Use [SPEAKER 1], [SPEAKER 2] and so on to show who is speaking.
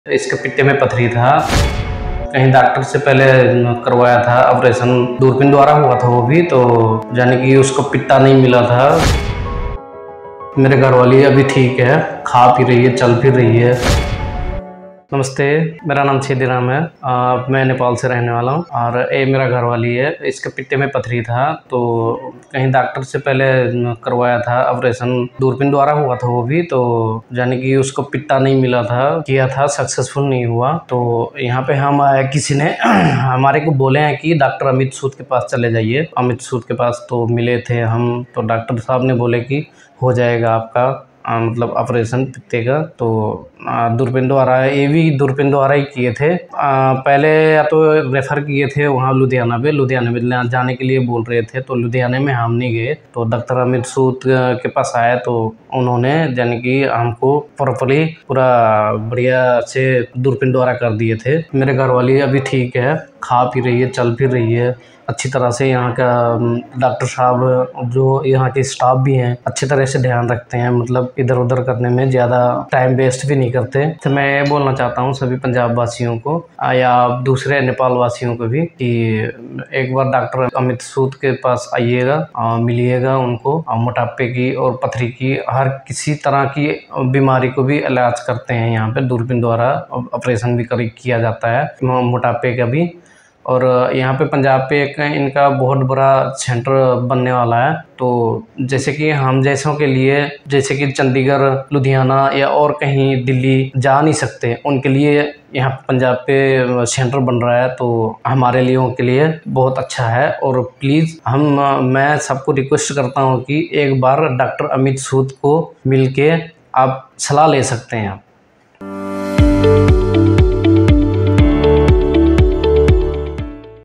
[SPEAKER 1] इसके पित्ते में पथरी था। कहीं डॉक्टर से पहले करवाया था ऑपरेशन, दूरबीन द्वारा हुआ था वो भी, तो यानी कि उसको पित्ता नहीं मिला था। मेरे घरवाली अभी ठीक है, खा पी रही है, चल फिर रही है। नमस्ते, मेरा नाम छेदीराम है। मैं नेपाल से रहने वाला हूँ और ये मेरा घरवाली है। इसके पित्ते में पथरी था, तो कहीं डॉक्टर से पहले करवाया था ऑपरेशन, दूरबीन द्वारा हुआ था वो भी, तो यानी कि उसको पित्ता नहीं मिला था, किया था, सक्सेसफुल नहीं हुआ। तो यहाँ पे हम किसी ने हमारे को बोले हैं कि डॉक्टर अमित सूद के पास चले जाइए। अमित सूद के पास तो मिले थे हम, तो डॉक्टर साहब ने बोले कि हो जाएगा आपका मतलब ऑपरेशन पित्ते का। तो दूरबीन द्वारा, ये भी दूरबीन द्वारा ही किए थे। पहले या तो रेफ़र किए थे वहाँ लुधियाना में जाने के लिए बोल रहे थे, तो लुधियाने में हम नहीं गए। तो डॉक्टर अमित सूद के पास आए, तो उन्होंने यानी कि हमको प्रॉपर्ली पूरा बढ़िया से दूरबीन द्वारा कर दिए थे। मेरे घरवाली अभी ठीक है, खा पी रही है, चल फिर रही है अच्छी तरह से। यहाँ का डॉक्टर साहब, जो यहाँ के स्टाफ भी हैं, अच्छी तरह से ध्यान रखते हैं, मतलब इधर उधर करने में ज़्यादा टाइम वेस्ट भी नहीं करते। तो मैं बोलना चाहता हूँ सभी पंजाब वासियों को या दूसरे नेपाल वासियों को भी कि एक बार डॉक्टर अमित सूद के पास आइएगा, मिलिएगा उनको। मोटापे की और पथरी की, हर किसी तरह की बीमारी को भी इलाज करते हैं यहाँ पे। दूरबीन द्वारा ऑपरेशन भी किया जाता है मोटापे का भी। और यहाँ पे पंजाब पे एक इनका बहुत बड़ा सेंटर बनने वाला है। तो जैसे कि हम जैसों के लिए, जैसे कि चंडीगढ़, लुधियाना या और कहीं दिल्ली जा नहीं सकते, उनके लिए यहाँ पंजाब पे सेंटर बन रहा है। तो हमारे लिए के लिए बहुत अच्छा है। और प्लीज़ मैं सबको रिक्वेस्ट करता हूँ कि एक बार डॉक्टर अमित सूद को मिल के आप सलाह ले सकते हैं।